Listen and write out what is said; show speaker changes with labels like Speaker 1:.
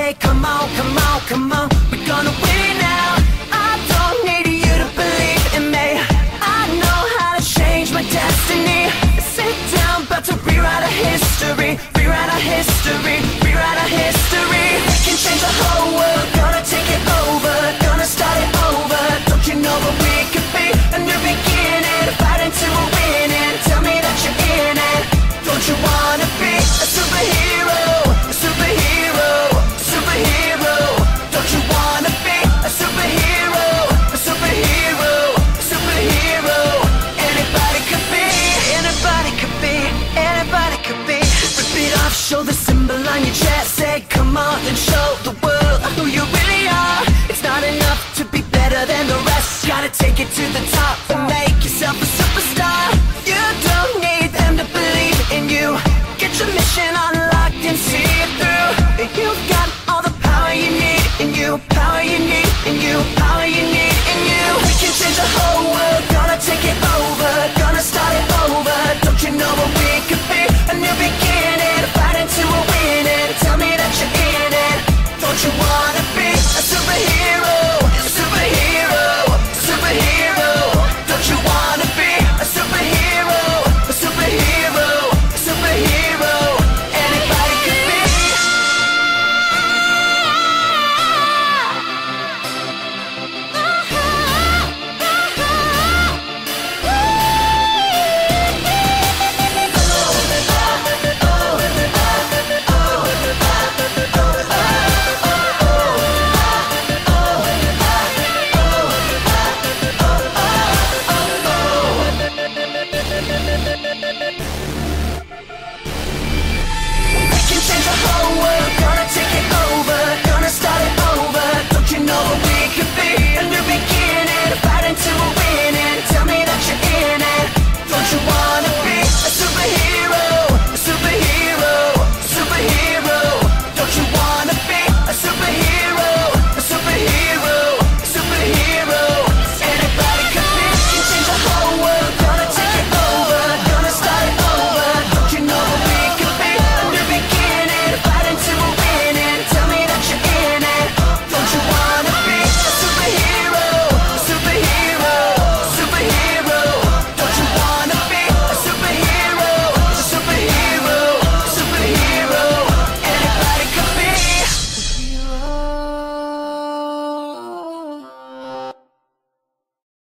Speaker 1: say, come on, come on, come on, we're gonna win now. I don't need you to believe in me. I know how to change my destiny. Sit down, about to rewrite our history, rewrite our history, rewrite our history. We can change the whole world, gonna take it over, gonna start it over. Don't you know that we could be a new beginning, fighting to a winning? Tell me that you're in it. Don't you wanna be a superhero, a superhero, a superhero? Don't you wanna be a superhero, a superhero, a superhero? Anybody could be, anybody could be, anybody could be. Rip it off, show the symbol on your chest. Say, come on and show the world who you really are. It's not enough to be better than the rest. Gotta take it to the top and make yourself a superstar. You don't need them to believe in you. Get your mission unlocked and see it through. You've got all the power you need in you, power you need in you, power you need in you. We can change the whole world, gonna take it over.